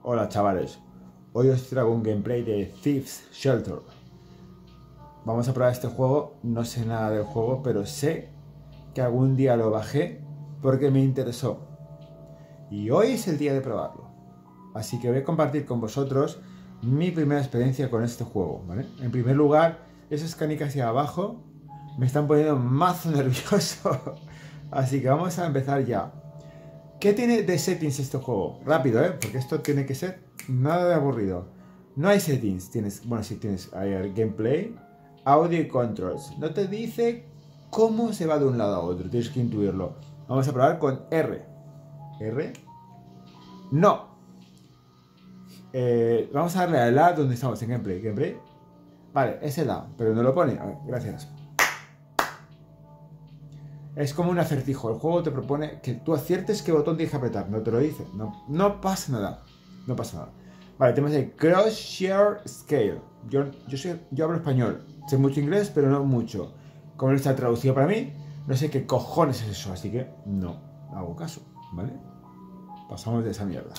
Hola chavales, hoy os traigo un gameplay de Thieves Shelter. Vamos a probar este juego, no sé nada del juego, pero sé que algún día lo bajé porque me interesó. Y hoy es el día de probarlo. Así que voy a compartir con vosotros mi primera experiencia con este juego, ¿vale? En primer lugar, esas canicas hacia abajo me están poniendo mazo nervioso. Así que vamos a empezar ya. ¿Qué tiene de settings este juego? Rápido, porque esto tiene que ser nada de aburrido. No hay settings, sí tienes gameplay, audio y controls. No te dice cómo se va de un lado a otro, tienes que intuirlo. Vamos a probar con R. ¿R? No. Vamos a darle al A donde estamos en gameplay. ¿Gameplay? Vale, es el A, pero no lo pone. A ver, gracias. Es como un acertijo. El juego te propone que tú aciertes qué botón tienes que apretar. No te lo dice. No pasa nada. No pasa nada. Vale, tenemos el Crosshair Scale. Yo hablo español. Sé mucho inglés, pero no mucho. Como no está traducido para mí, no sé qué cojones es eso. Así que no hago caso. ¿Vale? Pasamos de esa mierda.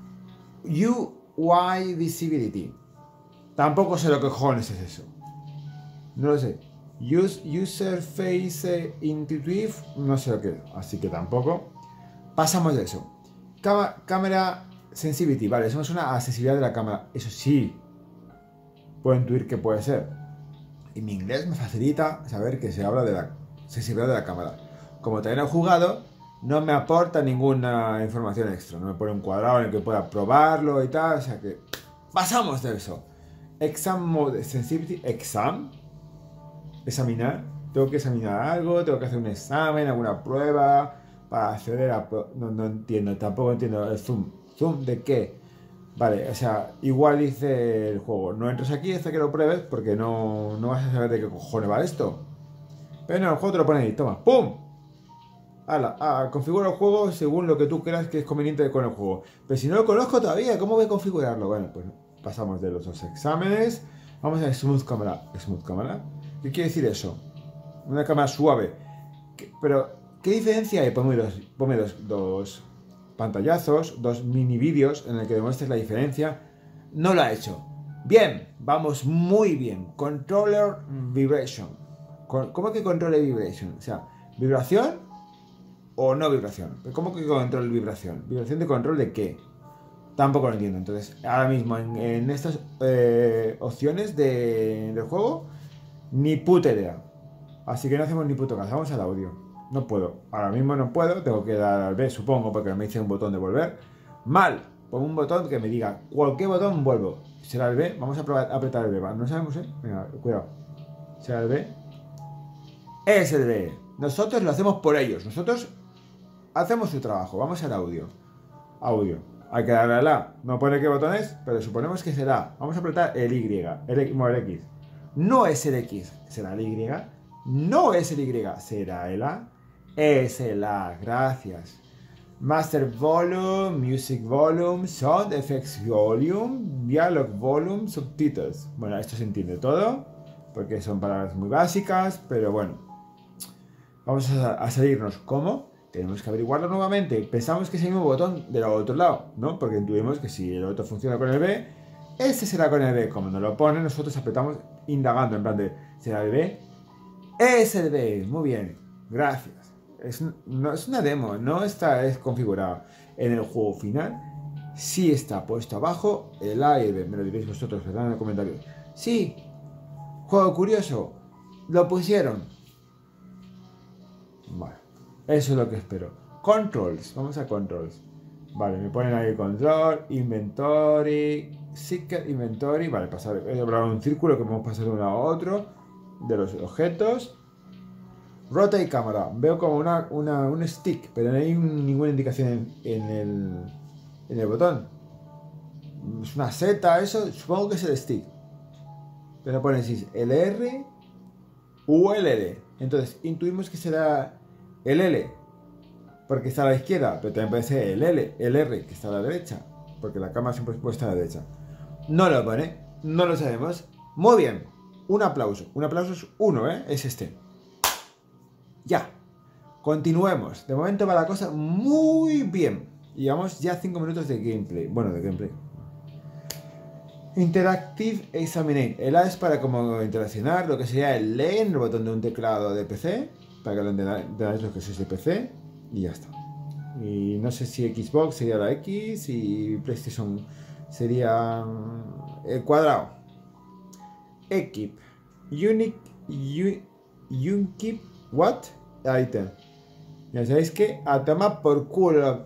UI Visibility. Tampoco sé lo que cojones es eso. No lo sé. User Face Intuitive, no sé lo que es, así que tampoco. Pasamos de eso. Cámara Sensitivity, vale, eso es una accesibilidad de la cámara. Eso sí, puedo intuir que puede ser. Y mi inglés me facilita saber que se habla de la sensibilidad de la cámara. Como también he jugado, no me aporta ninguna información extra. No me pone un cuadrado en el que pueda probarlo y tal, o sea que pasamos de eso. Exam Mode Sensitivity, exam. Examinar, tengo que examinar algo, tengo que hacer un examen, alguna prueba para acceder a... No entiendo, tampoco entiendo el zoom. ¿Zoom de qué? Vale, o sea, igual dice el juego, no entres aquí hasta que lo pruebes porque no vas a saber de qué cojones va esto. Pero no, el juego te lo pone ahí, toma, ¡pum! Hala, configura el juego según lo que tú creas que es conveniente con el juego. Pero si no lo conozco todavía, ¿cómo voy a configurarlo? Bueno, pues pasamos de los dos exámenes. Vamos a Smooth Camera. ¿Smooth Camera? ¿Qué quiere decir eso? Una cámara suave. Pero, ¿qué diferencia hay? Ponme dos pantallazos, dos mini vídeos en el que demuestres la diferencia. No lo ha hecho. Bien, vamos muy bien. Controller Vibration. ¿Cómo que Controller Vibration? O sea, ¿vibración o no vibración? ¿Cómo que control vibración? ¿Vibración de control de qué? Tampoco lo entiendo. Entonces, ahora mismo en estas opciones del juego, ni puta idea. Así que no hacemos ni puto caso. Vamos al audio. No puedo. Ahora mismo no puedo. Tengo que dar al B, supongo, porque me dice un botón de volver. Mal. Pongo un botón que me diga cualquier botón vuelvo. ¿Será el B? Vamos a probar a apretar el B. No sabemos, Venga, cuidado. ¿Será el B? Es el B. Nosotros lo hacemos por ellos. Nosotros hacemos su trabajo. Vamos al audio. Audio. Hay que darle al A. No pone qué botón es, pero suponemos que será. Vamos a apretar el Y. El X. No es el X, será el Y. No es el Y, será el A. Es el A, gracias. Master Volume, Music Volume, Sound Effects Volume, Dialog Volume, Subtitles. Bueno, esto se entiende todo, porque son palabras muy básicas, pero bueno. Vamos a salirnos. ¿Cómo? Tenemos que averiguarlo nuevamente. Pensamos que es el mismo botón del otro lado, ¿no? Porque intuimos que si el otro funciona con el B, este será con el B. Como nos lo pone, nosotros apretamos indagando, en plan de, ¿será el B? Es el B. Muy bien. Gracias. No es una demo, no está configurado. En el juego final, sí está puesto abajo el A y el B. Me lo diréis vosotros, ¿verdad? En el comentario. Sí. Juego curioso. Lo pusieron. Vale. Eso es lo que espero. Controls. Vamos a controls. Vale, me ponen ahí control, inventory, secret inventory. Vale, pasar. He hablado un círculo que podemos pasar de uno a otro. De los objetos. Rotate cámara. Veo como un stick, pero no hay ninguna indicación en el botón. Es una seta, eso. Supongo que es el stick. Pero pone si es LR o LL. Entonces, intuimos que será el L, porque está a la izquierda, pero también puede ser el R, que está a la derecha, porque la cámara siempre puede estar a la derecha. No lo pone, no lo sabemos. Muy bien, un aplauso es uno, es este. Ya, continuemos. De momento va la cosa muy bien. Y llevamos ya 5 minutos de gameplay. Bueno, de gameplay. Interactive Examine. El A es para como interaccionar, lo que sería el lane, el botón de un teclado de PC, para que lo entendáis lo que es de PC, y ya está. Y no sé si Xbox sería la X y PlayStation sería el cuadrado. Equip. Unikip. What? Item. Ya sabéis que a tomar por culo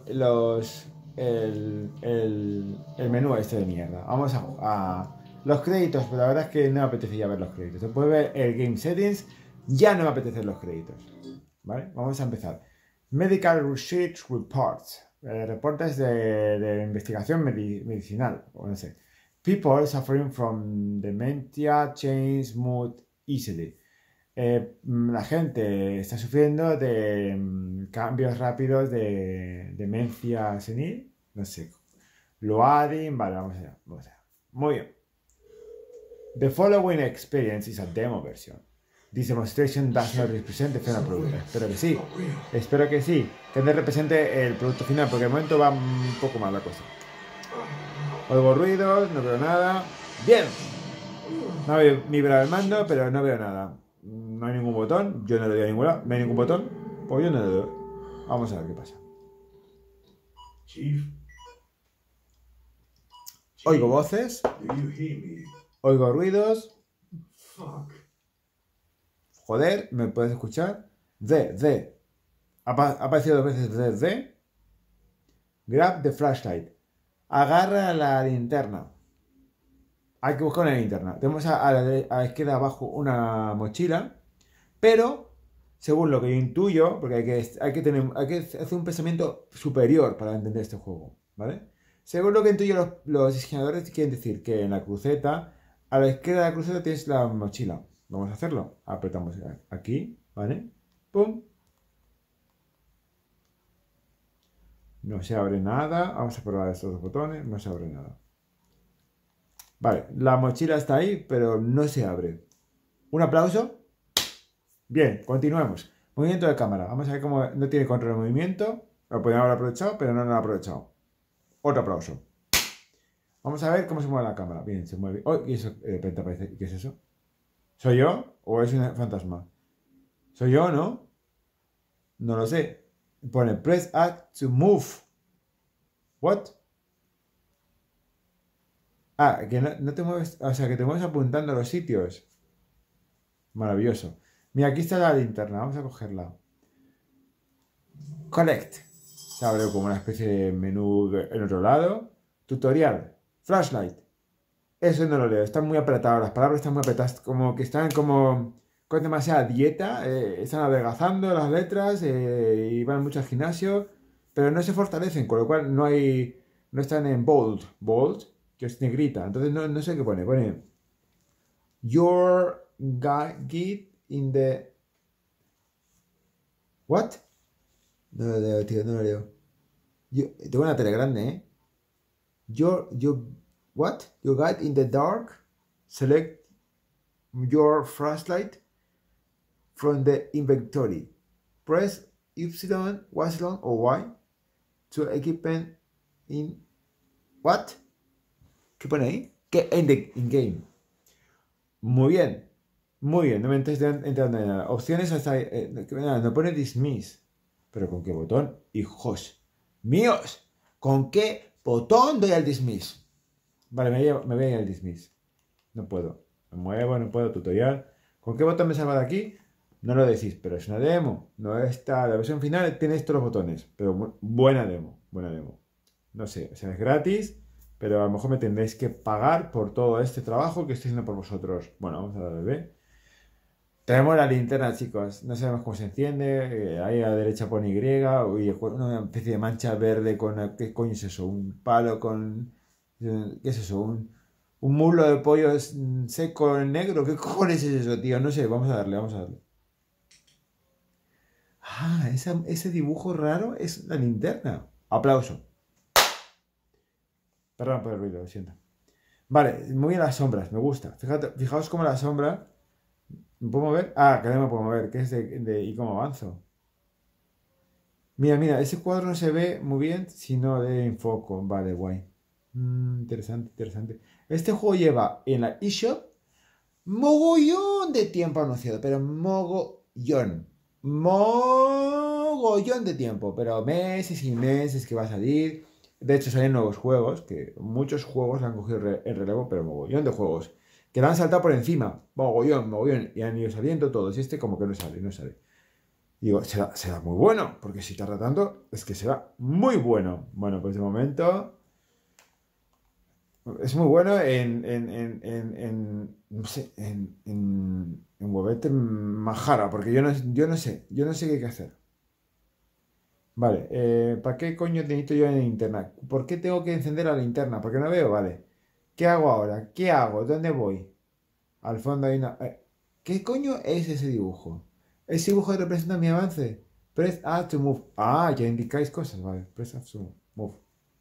el menú este de mierda. Vamos a los créditos, pero la verdad es que no me apetecía ver los créditos. Después de ver el Game Settings, ya no me apetecen los créditos. ¿Vale? Vamos a empezar. Medical Research Reports. Reportes de investigación medicinal. O no sé. People suffering from dementia change mood easily. La gente está sufriendo de cambios rápidos de demencia senil. No sé. Loading. Vale, vamos allá. Muy bien. The following experience is a demo version. This demonstration does not represent the final product. Espero que sí. Espero que sí. Que no represente el producto final, porque de momento va un poco mal la cosa. Oigo ruidos, no veo nada. ¡Bien! No veo vibrar el mando, pero no veo nada. No hay ningún botón. Yo no le doy a ninguna. No hay ningún botón. Pues yo no le doy. Vamos a ver qué pasa. Oigo voces. Oigo ruidos. Joder, ¿me puedes escuchar? Ha aparecido 2 veces de. Grab the flashlight. Agarra la linterna. Hay que buscar una linterna. Tenemos a la izquierda abajo una mochila. Pero, según lo que yo intuyo, porque hay que hacer un pensamiento superior para entender este juego, ¿vale? Según lo que intuyo, los diseñadores quieren decir que en la cruceta, a la izquierda de la cruceta tienes la mochila. Vamos a hacerlo. Apretamos aquí, ¿vale? ¡Pum! No se abre nada. Vamos a probar estos 2 botones. No se abre nada. Vale, la mochila está ahí, pero no se abre. Un aplauso. Bien, continuemos. Movimiento de cámara. Vamos a ver cómo no tiene control de movimiento. Lo podrían haber aprovechado, pero no lo han aprovechado. Otro aplauso. Vamos a ver cómo se mueve la cámara. Bien, se mueve. Oh, y eso de repente aparece. ¿Qué es eso? ¿Soy yo o es un fantasma? ¿Soy yo, no? No lo sé. Pone press A to move. What? Ah, que no te mueves. O sea, que te mueves apuntando a los sitios. Maravilloso. Mira, aquí está la linterna. Vamos a cogerla. Collect. Se abre como una especie de menú en otro lado. Tutorial. Flashlight. Eso no lo leo. Están muy apretadas. Las palabras están muy apretadas. Como que están como con demasiada dieta. Están adelgazando las letras. Y van mucho al gimnasio. Pero no se fortalecen. Con lo cual no están en bold. Bold. Que es negrita. Entonces no sé qué pone. Pone Your guide in the... What? No lo leo, tío, no lo leo. Tengo una tele grande, ¿eh? What? Your guide in the dark. Select your flashlight from the inventory. Press Y, o Y to equipment in... What? ¿Qué pone ahí? Que in game. Muy bien. Muy bien, no me estoy entrando en nada. Opciones hasta... no pone dismiss. ¿Pero con qué botón? Hijos míos. ¿Con qué botón doy al dismiss? Vale, me voy al dismiss. No puedo. Me muevo, no puedo. Tutorial. ¿Con qué botón me salva de aquí? No lo decís, pero es una demo. No está... La versión final tiene estos los botones. Pero buena demo. Buena demo. No sé, o sea, es gratis. Pero a lo mejor me tendréis que pagar por todo este trabajo que estoy haciendo por vosotros. Bueno, vamos a darle B. Tenemos la linterna, chicos. No sabemos cómo se enciende. Ahí a la derecha pone Y. Una especie de mancha verde con... ¿Qué coño es eso? Un palo con... ¿Qué es eso? Un muslo de pollo seco negro. ¿Qué cojones es eso, tío? No sé. Vamos a darle. Ah, ese dibujo raro es la linterna. Aplauso. Perdón por el ruido, lo siento. Vale, muy bien las sombras. Me gusta. Fijaos cómo la sombra... ¿Me puedo mover? Ah, que no me puedo mover. ¿Qué es ¿y cómo avanzo? Mira, mira, ese cuadro no se ve muy bien si no le enfoco. Vale, guay. Interesante, interesante. Este juego lleva en la eShop mogollón de tiempo anunciado, pero mogollón. Mogollón de tiempo, pero meses y meses que va a salir. De hecho, salen nuevos juegos, que muchos juegos le han cogido el relevo, pero mogollón de juegos. Que le han saltado por encima. Mogollón, mogollón. Y han ido saliendo todos. Y este como que no sale, no sale. Digo, será muy bueno, porque si tarda tanto, es que será muy bueno. Bueno, pues de momento es muy bueno no sé, en huevete majara, porque yo no sé qué hay que hacer. Vale, ¿para qué coño necesito yo en linterna? ¿Por qué tengo que encender la linterna? Porque no veo, vale. ¿Qué hago ahora? ¿Qué hago? ¿Dónde voy? Al fondo hay una... ¿Qué coño es ese dibujo? Ese dibujo representa mi avance. Press A to move. Ah, ya indicáis cosas, vale. Press A to move.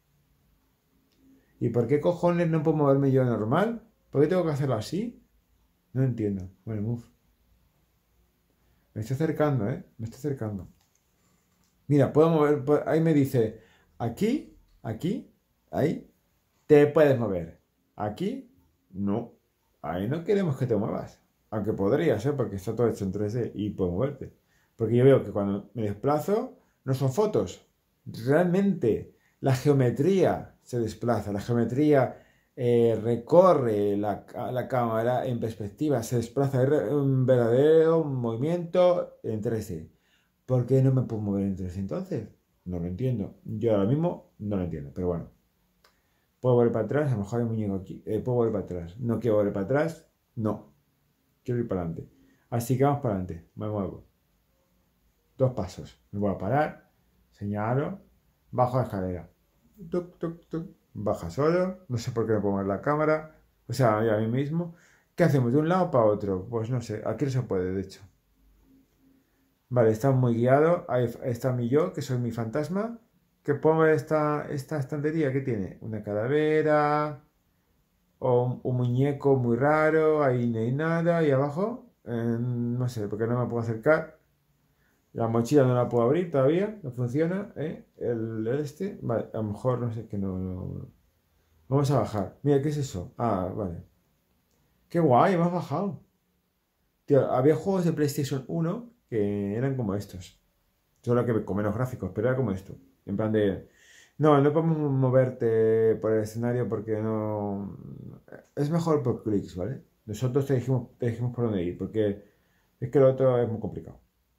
¿Y por qué cojones no puedo moverme yo normal? ¿Por qué tengo que hacerlo así? No entiendo. Bueno, move. Me estoy acercando, ¿eh? Me estoy acercando. Mira, puedo mover... Ahí me dice... Aquí, aquí, ahí. Te puedes mover. Aquí, no. Ahí no queremos que te muevas. Aunque podrías, ¿eh? Porque está todo hecho en 3D y puedes moverte. Porque yo veo que cuando me desplazo, no son fotos. Realmente, la geometría se desplaza. La geometría recorre la cámara en perspectiva. Se desplaza. Es un verdadero movimiento en 3D. ¿Por qué no me puedo mover en 3D entonces? No lo entiendo. Yo ahora mismo no lo entiendo. Pero bueno. ¿Puedo volver para atrás? A lo mejor hay un muñeco aquí. ¿Puedo volver para atrás? ¿No quiero volver para atrás? No. Quiero ir para adelante. Así que vamos para adelante. Me muevo. 2 pasos. Me voy a parar. Señalo. Bajo la escalera. Tuc, tuc, tuc. Baja solo. No sé por qué no puedo mover la cámara. O sea, a mí mismo. ¿Qué hacemos? ¿De un lado para otro? Pues no sé. Aquí no se puede, de hecho. Vale, está muy guiado. Ahí está mi yo, que soy mi fantasma. ¿Qué puedo ver esta estantería? ¿Qué tiene? Una calavera. O un muñeco muy raro, ahí no hay nada, y abajo, no sé, porque no me puedo acercar. La mochila no la puedo abrir todavía, no funciona, ¿eh? Vale, a lo mejor no sé, que no. Vamos a bajar. Mira, ¿qué es eso? Ah, vale. Qué guay, hemos bajado. Tío, había juegos de PlayStation 1 que eran como estos. Solo que con menos gráficos, pero era como esto. En plan de... No, no podemos moverte por el escenario porque no... Es mejor por clics, ¿vale? Nosotros te dijimos por dónde ir, porque es que lo otro es muy complicado.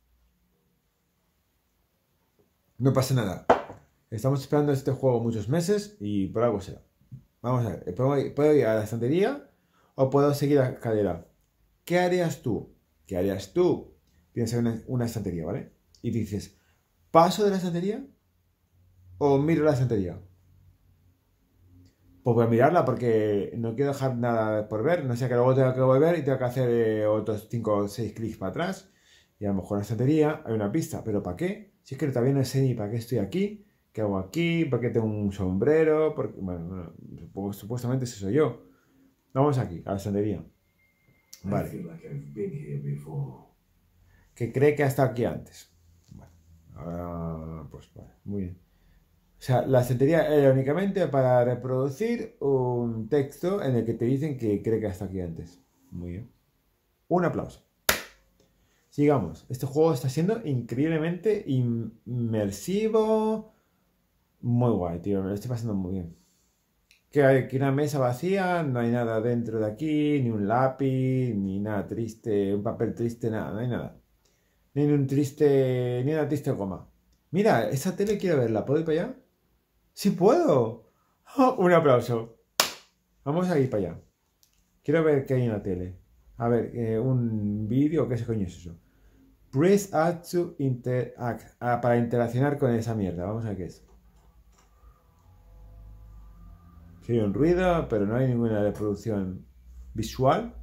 No pasa nada. Estamos esperando este juego muchos meses y por algo será. Vamos a ver, ¿puedo ir a la estantería o puedo seguir la escalera? ¿Qué harías tú? ¿Qué harías tú? Tienes una estantería, ¿vale? Y dices, ¿paso de la estantería o miro la estantería? Pues voy a mirarla porque no quiero dejar nada por ver. No sea que luego tenga que volver y tenga que hacer otros 5 o 6 clics para atrás. Y a lo mejor en la estantería hay una pista. ¿Pero para qué? Si es que todavía no sé ni para qué estoy aquí. ¿Qué hago aquí? ¿Para qué tengo un sombrero? Porque, bueno, pues, supuestamente ese soy yo. Vamos aquí, a la estantería. Vale. Que cree que ha estado aquí antes. Bueno, ahora, pues vale, muy bien. O sea, la estantería era únicamente para reproducir un texto en el que te dicen que cree que hasta aquí antes. Muy bien. Un aplauso. Sigamos. Este juego está siendo increíblemente inmersivo. Muy guay, tío. Me lo estoy pasando muy bien. Que hay aquí una mesa vacía, no hay nada dentro de aquí, ni un lápiz, ni nada triste, un papel triste, nada, no hay nada. Ni un triste, ni una triste goma. Mira, esa tele quiero verla, ¿puedo ir para allá? ¡Sí puedo! ¡Oh! Un aplauso. Vamos a ir para allá. Quiero ver qué hay en la tele. A ver, un vídeo, ¿qué coño es eso? Press Add to Interact. Para interaccionar con esa mierda. Vamos a ver qué es. Sí, hay un ruido, pero no hay ninguna reproducción visual.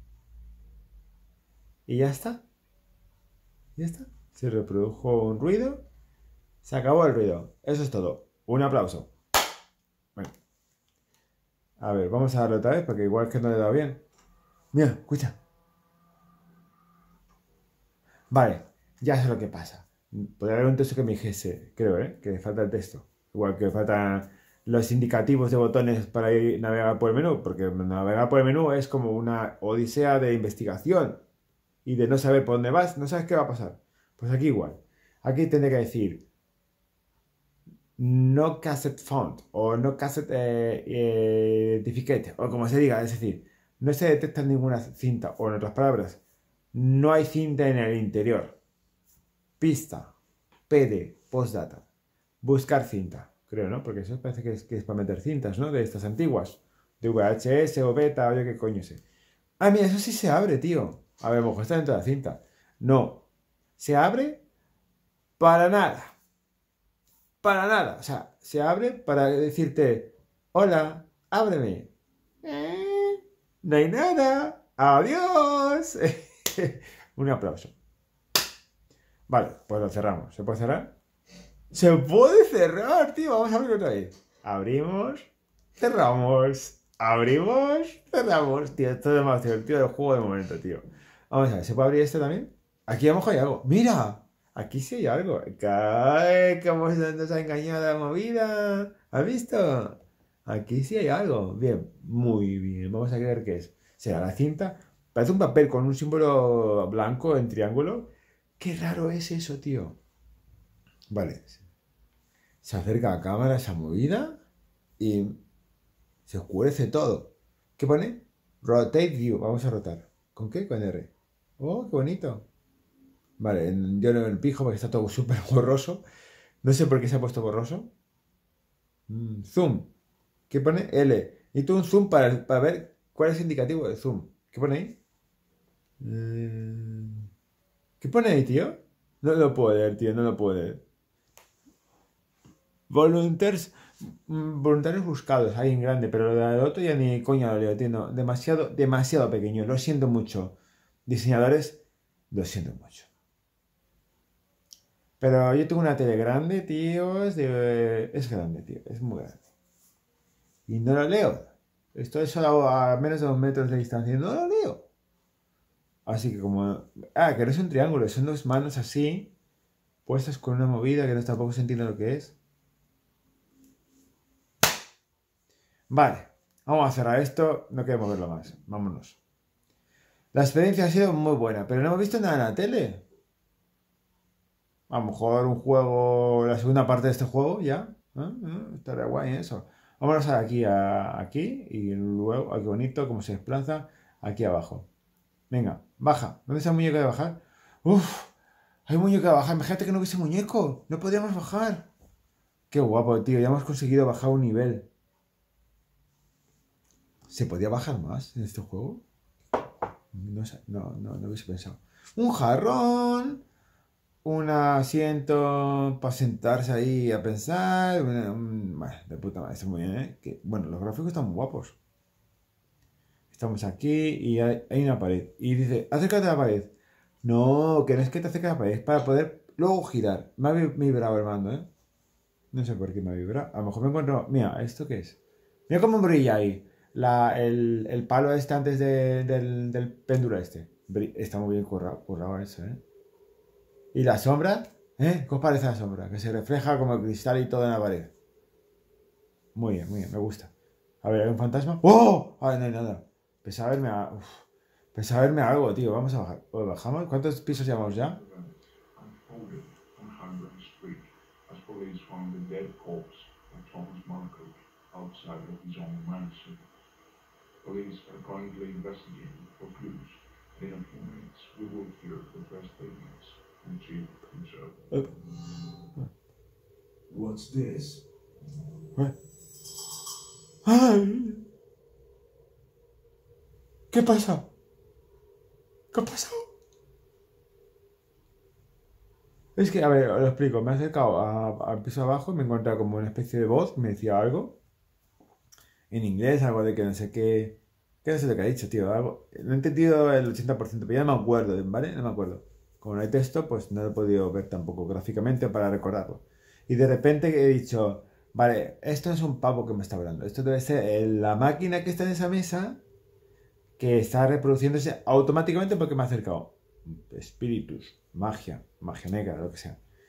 Y ya está. Ya está. Se reprodujo un ruido. Se acabó el ruido. Eso es todo. Un aplauso. Bueno. A ver, vamos a darle otra vez porque igual que no le he dado bien. Mira, escucha. Vale, ya sé lo que pasa. Podría haber un texto que me dijese, creo, que falta el texto. Igual que faltan los indicativos de botones para ir navegar por el menú, porque navegar por el menú es como una odisea de investigación y de no saber por dónde vas, no sabes qué va a pasar. Pues aquí igual. Aquí tendré que decir no cassette found o no cassette identified o como se diga, es decir, no se detecta ninguna cinta o en otras palabras, no hay cinta en el interior. Pista, PD, postdata, buscar cinta, creo, ¿no? Porque eso parece que es para meter cintas, ¿no? De estas antiguas, de VHS o beta o yo qué coño sé. Ah, mira, eso sí se abre, tío. A ver, a lo mejor está dentro de la cinta. No, se abre para nada. Para nada. O sea, se abre para decirte, hola, ábreme. No hay nada. Adiós. Un aplauso. Vale, pues lo cerramos. ¿Se puede cerrar? ¡Se puede cerrar, tío! Vamos a abrir otra vez. Abrimos, cerramos. Abrimos, cerramos. Tío, esto es demasiado divertido del juego de momento, tío. Vamos a ver, ¿se puede abrir este también? Aquí a lo mejor hay algo. ¡Mira! Aquí sí hay algo. ¡Ay, cómo nos ha engañado la movida! ¿Has visto? Aquí sí hay algo. Bien, muy bien. Vamos a ver qué es. ¿Será la cinta? Parece un papel con un símbolo blanco en triángulo. ¡Qué raro es eso, tío! Vale. Se acerca a cámara esa movida y se oscurece todo. ¿Qué pone? Rotate view. Vamos a rotar. ¿Con qué? Con R. ¡Oh, qué bonito! Vale, yo no me pijo porque está todo súper borroso. No sé por qué se ha puesto borroso. Zoom. ¿Qué pone? L. Y tú un zoom para ver cuál es el indicativo de zoom. ¿Qué pone ahí? ¿Qué pone ahí, tío? No lo puedo leer, tío, no lo puedo leer. Voluntarios buscados, ahí en grande, pero lo del otro ya ni coña lo leo, tío. No, demasiado pequeño. Lo siento mucho. Diseñadores, lo siento mucho. Pero yo tengo una tele grande, tío. Es grande, tío. Es muy grande. Y no lo leo. Estoy solo a menos de 2 metros de distancia y no lo leo. Así que como... Ah, que no es un triángulo. Son dos manos así, puestas con una movida que no tampoco se entiende lo que es. Vale. Vamos a cerrar esto. No queremos verlo más. Vámonos. La experiencia ha sido muy buena, pero no hemos visto nada en la tele. A lo mejor un juego, la segunda parte de este juego ya. Estaría guay eso. Vámonos aquí, aquí y luego, aquí bonito, cómo se desplaza, aquí abajo. Venga, baja. ¿Dónde está el muñeco de bajar? Uf, hay un muñeco de bajar. Imagínate que no hubiese muñeco. No podríamos bajar. Qué guapo, tío. Ya hemos conseguido bajar un nivel. ¿Se podía bajar más en este juego? No sé, no hubiese pensado. Un jarrón. Un asiento para sentarse ahí a pensar. Bueno, de puta madre, está muy bien, ¿eh? Bueno, los gráficos están muy guapos. Estamos aquí y hay una pared. Y dice, acércate a la pared. No, que no es que te acerques a la pared, es para poder luego girar. Me ha vibrado el mando, ¿eh? No sé por qué me ha vibrado. A lo mejor me encuentro... Mira, ¿esto qué es? Mira cómo brilla ahí. El palo este antes del péndulo este. Está muy bien currado eso, ¿eh? ¿Y la sombra? ¿Qué os parece la sombra? Que se refleja como el cristal y todo en la pared. Muy bien, me gusta. A ver, ¿hay un fantasma? ¡Oh! Ah, no hay nada. Pensaba verme algo, tío. Vamos a bajar. ¿Bajamos? ¿Cuántos pisos llevamos ya? What's this? ¡Ay! ¿Qué pasa? ¿Qué ha pasado? Es que, a ver, os lo explico. Me he acercado al piso abajo y me he encontrado como una especie de voz. Me decía algo. En inglés, algo de que no sé qué. ¿Qué no sé lo que ha dicho, tío? Algo, no he entendido el 80%, pero ya no me acuerdo, ¿vale? No me acuerdo. Como no hay texto, pues no lo he podido ver tampoco gráficamente para recordarlo. Y de repente he dicho, vale, esto no es un pavo que me está hablando. Esto debe ser la máquina que está en esa mesa que está reproduciéndose automáticamente porque me ha acercado. Espíritus, magia negra, lo que sea.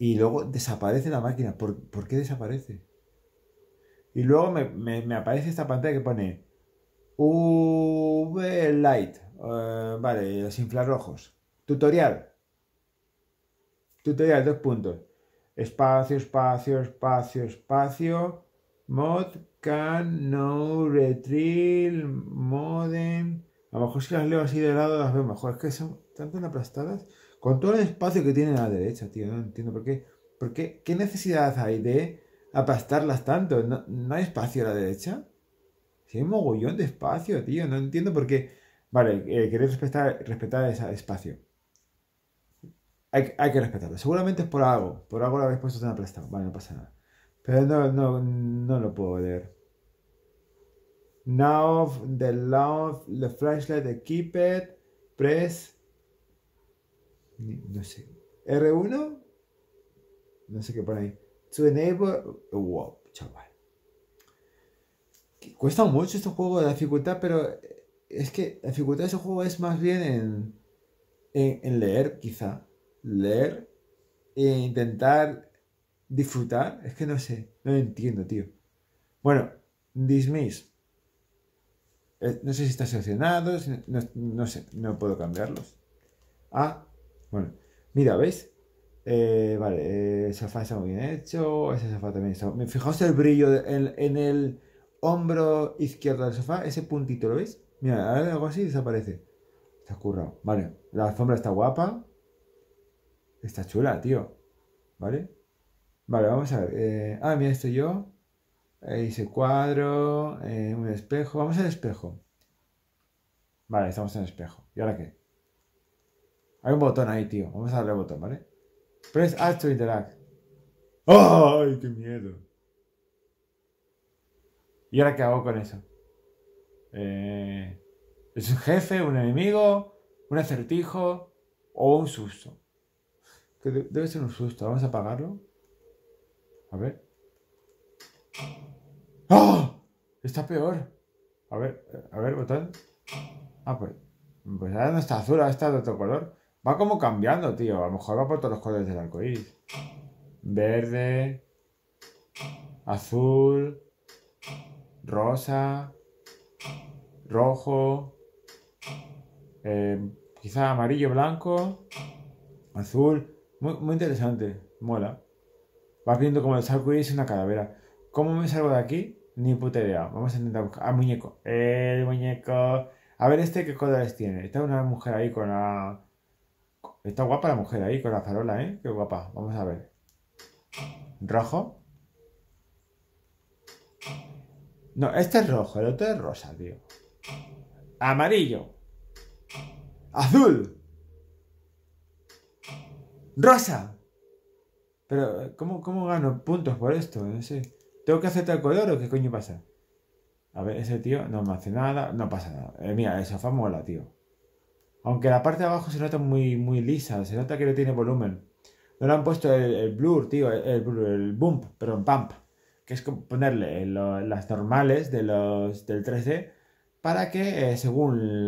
Y luego desaparece la máquina. ¿Por qué desaparece? Y luego me aparece esta pantalla que pone UV Light. Vale, los infrarrojos. Tutorial. Tutorial, 2 puntos. Espacio, espacio, espacio, espacio. Mod, can, no, retrieve, modem. A lo mejor si las leo así de lado las veo mejor. Es que son tan aplastadas. Con todo el espacio que tienen a la derecha, tío. No entiendo por qué. ¿Qué necesidad hay de aplastarlas tanto? ¿No hay espacio a la derecha? Si hay un mogollón de espacio, tío. No entiendo por qué. Vale, queréis respetar ese espacio. Hay que respetarlo. Seguramente es por algo. Por algo lo habéis puesto tan aplastado. Vale, no pasa nada. Pero no lo puedo leer. Now, the flashlight, the keypad, press. No sé. R1. No sé qué pone ahí. To enable. Wow, chaval. Cuesta mucho este juego de dificultad, pero es que la dificultad de este juego es más bien en leer, quizá. Leer e intentar disfrutar. Es que no sé, no lo entiendo, tío. Bueno, dismiss. No sé si está seleccionado, no sé, no puedo cambiarlos. Ah, bueno, mira, ¿veis? Vale, el sofá está muy bien hecho, ese sofá también está... Fijaos el brillo en el hombro izquierdo del sofá, ese puntito, ¿lo veis? Mira, ahora algo así desaparece. Está currado. Vale, la alfombra está guapa. Está chula, tío. ¿Vale? Vale, vamos a ver. Mira, estoy yo. Ese cuadro. Un espejo. Vamos al espejo. Vale, estamos en el espejo. ¿Y ahora qué? Hay un botón ahí, tío. Vamos a darle al botón, ¿vale? Press Alt to interact. ¡Ay, qué miedo! ¿Y ahora qué hago con eso? ¿Es un jefe, un enemigo, un acertijo o un susto? Que debe ser un susto. Vamos a apagarlo. A ver. ¡Oh! Está peor. A ver, botón. Pues ahora no está azul, ahora está de otro color. Va como cambiando, tío. A lo mejor va por todos los colores del arco iris. Verde. Azul. Rosa. Rojo. Quizá amarillo, blanco. Azul. Muy interesante. Mola. Vas viendo como el arco iris es una calavera. ¿Cómo me salgo de aquí? Ni puta idea. Vamos a intentar buscar. Ah, muñeco. El muñeco. A ver, qué colores tiene. Está una mujer ahí con la... Está guapa la mujer ahí con la farola, ¿eh? Qué guapa. Vamos a ver. ¿Rojo? No, este es rojo. El otro es rosa, tío. Amarillo. Azul. Rosa. Pero, ¿cómo gano puntos por esto? No sé. ¿Tengo que aceptar el color o qué coño pasa? A ver, ese tío no me hace nada. No pasa nada. Mira, el sofá mola, tío. Aunque la parte de abajo se nota muy lisa. Se nota que no tiene volumen. No le han puesto el blur, tío. El bump, perdón, pump. Que es como ponerle las normales del 3D. Para que, según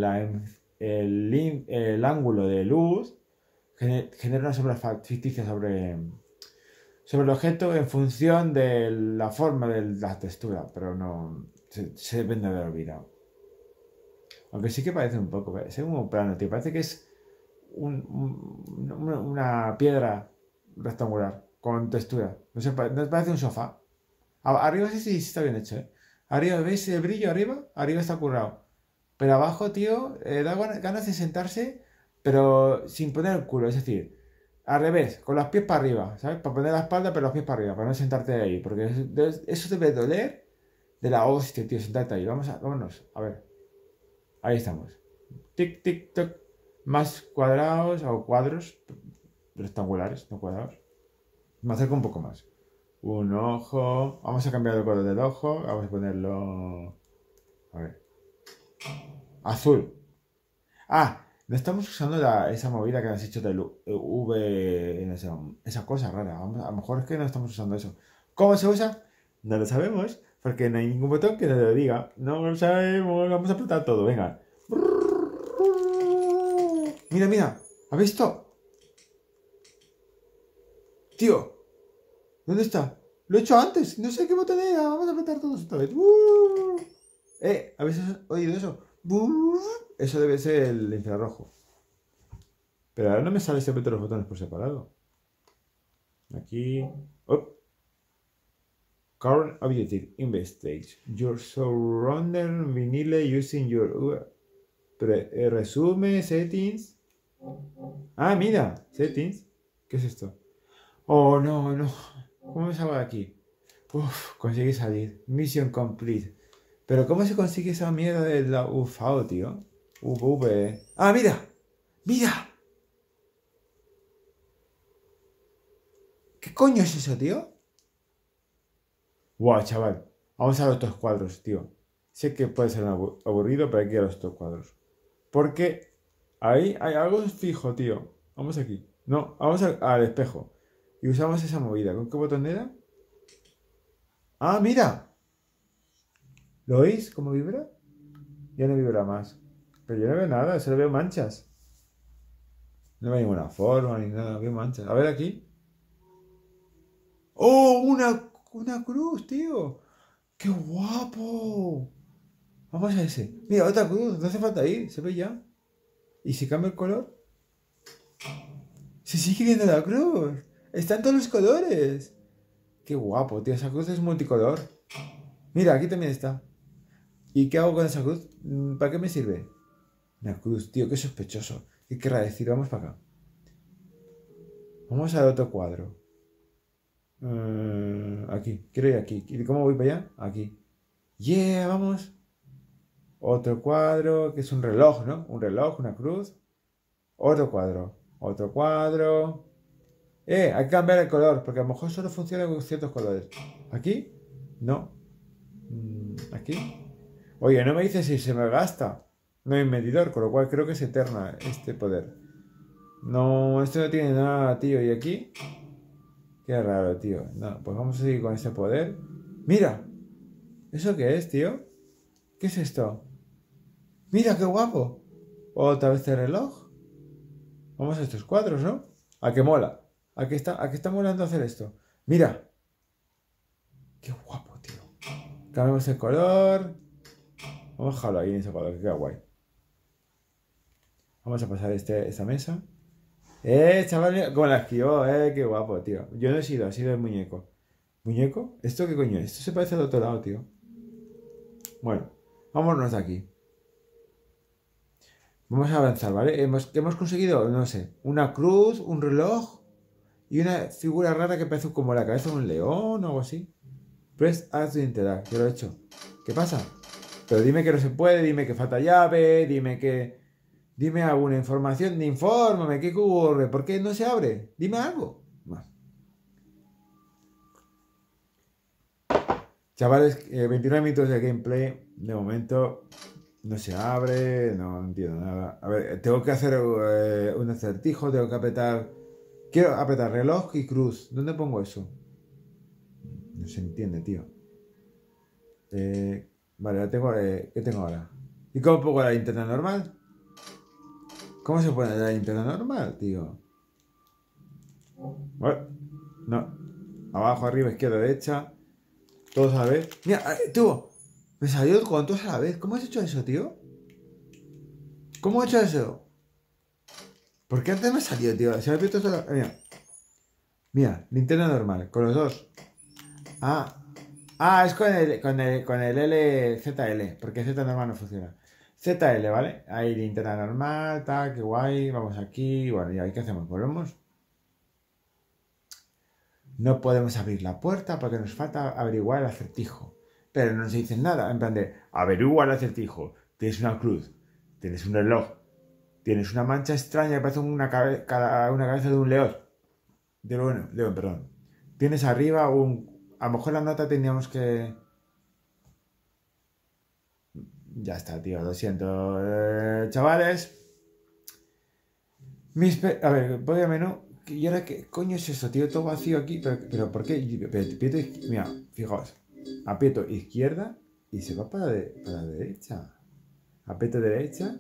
el ángulo de luz, genere una sombra ficticia sobre el objeto en función de la forma de la textura. Pero no... Se deben de haber olvidado. Aunque sí que parece un poco. Es un plano, tío. Parece que es una piedra rectangular con textura. No sé, parece un sofá. Arriba sí está bien hecho, ¿eh? Arriba, ¿veis el brillo arriba? Arriba está currado. Pero abajo, tío, da ganas de sentarse, pero sin poner el culo. Es decir, al revés, con los pies para arriba, ¿sabes? Para poner la espalda, pero los pies para arriba, para no sentarte ahí. Porque eso debe doler de la hostia, tío, sentarte ahí. Vámonos, a ver. Ahí estamos. Tic, tic, toc. Más cuadrados o cuadros rectangulares, no cuadrados. Me acerco un poco más. Un ojo. Vamos a cambiar el color del ojo. Vamos a ponerlo... A ver. Azul. No estamos usando esa movida que has hecho del V... Esa cosa rara. A lo mejor es que no estamos usando eso. ¿Cómo se usa? No lo sabemos. Porque no hay ningún botón que nos lo diga. No lo sabemos. Vamos a apretar todo. Venga. Mira. ¿Has visto? Tío, ¿dónde está? Lo he hecho antes. No sé qué botón era. Vamos a apretar todos otra vez. ¿Habéis oído eso? Eso debe ser el infrarrojo. Pero ahora no me sale siempre todos los botones por separado. Aquí. Current objective. Investigate. Your surrounded vinyle using your... resume, settings. Ah, mira. Settings. ¿Qué es esto? Oh, no, no. ¿Cómo me salgo de aquí? Conseguí salir. Mission complete. Pero ¿cómo se consigue esa mierda de la UFO, tío? UV. ¡Ah, mira! ¡Mira! ¿Qué coño es eso, tío? Guau, chaval. Vamos a ver estos cuadros, tío. Sé que puede ser aburrido, pero hay que ir a estos cuadros. Porque ahí hay algo fijo, tío. Vamos aquí. No, vamos al espejo. Y usamos esa movida. ¿Con qué botón era? ¡Ah, mira! ¿Lo oís? ¿Cómo vibra? Ya no vibra más. Pero yo no veo nada, solo veo manchas. No veo ninguna forma ni nada, veo manchas. A ver aquí. ¡Oh! Una cruz, tío. ¡Qué guapo! Vamos a ese. Mira, otra cruz, no hace falta ir, se ve ya. ¿Y si cambia el color? Se sigue viendo la cruz. Están todos los colores. Qué guapo, tío. Esa cruz es multicolor. Mira, aquí también está. ¿Y qué hago con esa cruz? ¿Para qué me sirve? Una cruz, tío, qué sospechoso. ¿Qué querrá decir? Vamos para acá. Vamos al otro cuadro. Aquí, quiero ir aquí. ¿Y cómo voy para allá? Aquí. Yeah, vamos. Otro cuadro, que es un reloj, ¿no? Un reloj, una cruz. Otro cuadro. Otro cuadro. Hay que cambiar el color, porque a lo mejor solo funciona con ciertos colores. ¿Aquí? No. ¿Aquí? Oye, no me dice si se me gasta. No hay medidor, con lo cual creo que es eterna este poder. No, esto no tiene nada, tío. ¿Y aquí? Qué raro, tío. No, pues vamos a seguir con este poder. ¡Mira! ¿Eso qué es, tío? ¿Qué es esto? ¡Mira, qué guapo! ¿Otra vez el reloj? Vamos a estos cuadros, ¿no? ¿A qué mola? ¿A qué está molando hacer esto? ¡Mira! ¡Qué guapo, tío! Cambiamos el color. Vamos a dejarlo ahí en ese cuadro, que queda guay. Vamos a pasar esta mesa. Chaval, como la esquivó, qué guapo, tío. Yo no he sido el muñeco. ¿Muñeco? ¿Esto qué coño es? Esto se parece al otro lado, tío. Bueno, vámonos de aquí. Vamos a avanzar, ¿vale? ¿Qué hemos conseguido? No sé. Una cruz, un reloj y una figura rara que parece como la cabeza de un león o algo así. Press Add to Interact. Yo lo he hecho. ¿Qué pasa? Pero dime que no se puede, dime que falta llave, dime alguna información, infórmame, ¿qué ocurre? ¿Por qué no se abre? Dime algo. Bueno. Chavales, 29 minutos de gameplay. De momento no se abre, no entiendo nada. A ver, tengo que hacer un acertijo, tengo que apretar... Quiero apretar reloj y cruz. ¿Dónde pongo eso? No se entiende, tío. Vale, ¿qué tengo ahora? ¿Y cómo pongo la linterna normal? ¿Cómo se pone la linterna normal, tío? Bueno, no. Abajo, arriba, izquierda, derecha. Todos a la vez. Mira, tío. Me salió con todos a la vez. ¿Cómo has hecho eso, tío? ¿Cómo has hecho eso? ¿Por qué antes me salió, tío? Se me ha abierto solo... Mira. Mira, linterna normal. Con los dos. Es con el LZL. Porque Z normal no funciona. ZL, ¿vale? Ahí linterna normal, qué guay. Vamos aquí. Bueno, ¿y ahí qué hacemos? ¿Volvemos? No podemos abrir la puerta porque nos falta averiguar el acertijo. Pero no nos dicen nada. En plan de, averigua el acertijo. Tienes una cruz. Tienes un reloj. Tienes una mancha extraña que parece una cabeza de un león. León, perdón. Tienes arriba a lo mejor la nota tendríamos que... Ya está, tío. Lo siento. Chavales. A ver, voy a menú. ¿Y ahora qué coño es eso, tío? Todo vacío aquí. ¿Pero por qué? Mira, fijaos. Aprieto izquierda y se va para la derecha. Aprieto derecha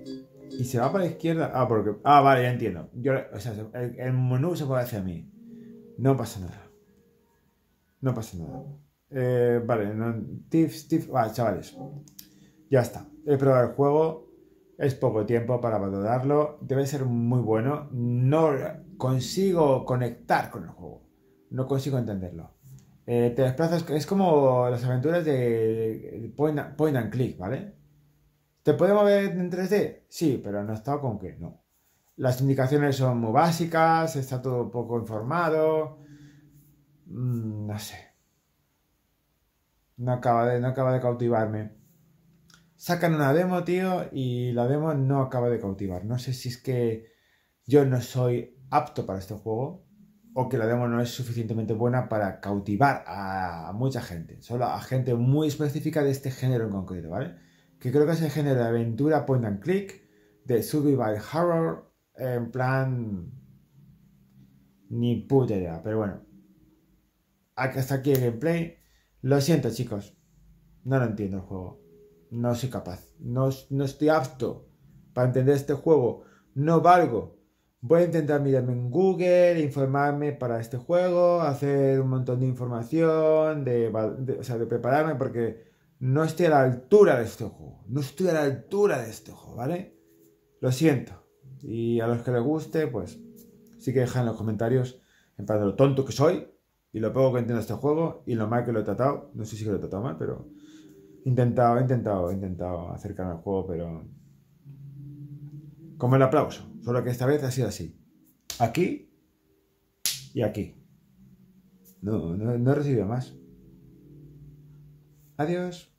y se va para la izquierda. Vale, ya entiendo. O sea, el menú se puede hacer a mí. No pasa nada. No pasa nada. Vale, vale, chavales. Ya está. He probado el juego. Es poco tiempo para valorarlo. Debe ser muy bueno. No consigo conectar con el juego. No consigo entenderlo. Te desplazas. Es como las aventuras de point and click, ¿vale? ¿Te puede mover en 3D? Sí, pero no he estado con que no. Las indicaciones son muy básicas. Está todo un poco informado. No sé. No acaba de cautivarme. Sacan una demo, tío, y la demo no acaba de cautivar. No sé si es que yo no soy apto para este juego o que la demo no es suficientemente buena para cautivar a mucha gente. Solo a gente muy específica de este género en concreto, ¿vale? Que creo que es el género de aventura point and click, de survival horror, en plan... Ni puta idea, pero bueno. Hasta aquí el gameplay. Lo siento, chicos. No lo entiendo el juego. No soy capaz. No estoy apto para entender este juego. No valgo. Voy a intentar mirarme en Google, informarme para este juego, hacer un montón de información, o sea, de prepararme porque no estoy a la altura de este juego. No estoy a la altura de este juego, ¿vale? Lo siento. Y a los que les guste, pues sí que dejan en los comentarios en plan de lo tonto que soy y lo poco que entiendo este juego y lo mal que lo he tratado. No sé si lo he tratado mal, pero he intentado acercarme al juego, pero como el aplauso, solo que esta vez ha sido así. Aquí y aquí. No he recibido más. Adiós.